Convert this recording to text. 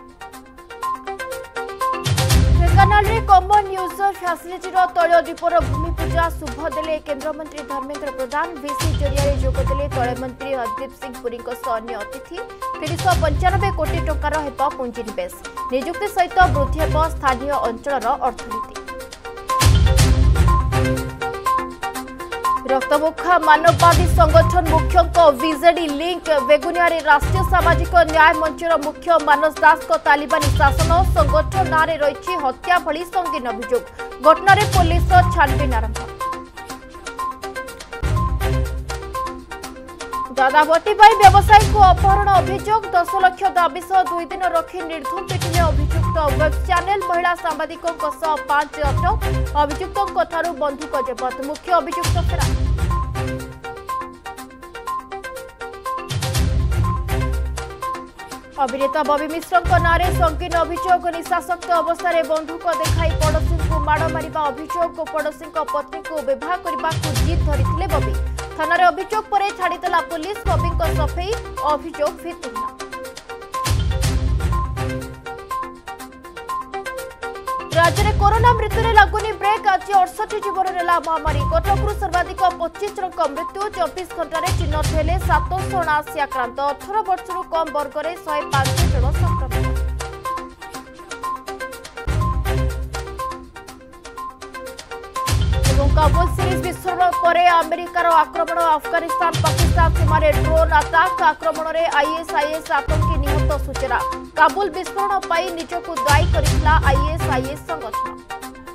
Dhenkanal common user facility तैल दीपर भूमि पूजा शुभ देले केन्द्रमंत्री Dharmendra Pradhan VC जरिया जोगदेले तैल मंत्री हरदीप सिंह पुरी अन्य अतिथि 395 कोटी टंकार हेब पुंजीनिवेश निजुक्ति सहित वृद्धि हेब स्थानीय अंचल अर्थनीति। रक्तमुखा मानववादी संगठन मुख्यों विजेडी लिंक बेगुनिया राष्ट्रीय सामाजिक न्याय मंचर मुख्य मानस दास तालिबानी शासन संगठन नारे रही हत्या भली संगीन अभियोग घटना पुलिस छानबीन आरंभ। दादावटी व्यवसायी को अपहरण अभियोग 10 लाख दाबी सह 2 दिन रखी निर्धूम पिटिले अभियुक्त वेब चैनल महिला सांबादिकों 5 अटक अभियुक्तों बंधुक जबत मुख्य अभियुक्त फेरार। अभिनेता बॉबी मिश्र नारे संगीन अभियोग निशाशक्त अवस्था बंधुक देखाई पड़ोशी को माड़ मारिबा अभियोग पड़ोशी पत्नी को विवाह करने को जिद धरी बॉबी थाना अभियोग पर छाड़ीदेला पुलिस बॉबी सफेई अभियोग भित्तिहीन। राज्य में कोरोना मृत्यु लगुनि ब्रेक आज 68 जीवन नेला महामारी कटकू सर्वाधिक 25 जन मृत्यु 24 घंटे चिन्हित हेले 779 आक्रांत 18 वर्ष कम वर्ग में 105 जन संक्रमित। काबुल सीरीज विस्फोरण पर अमेरिकार आक्रमण अफगानिस्तान पाकिस्तान सीमार ड्रोन अटैक आक्रमण में आईएसआईएस आतंकी निहत सूचना काबुल विस्फोरण पर निजक दायी कर आईएसआईएस संगठन।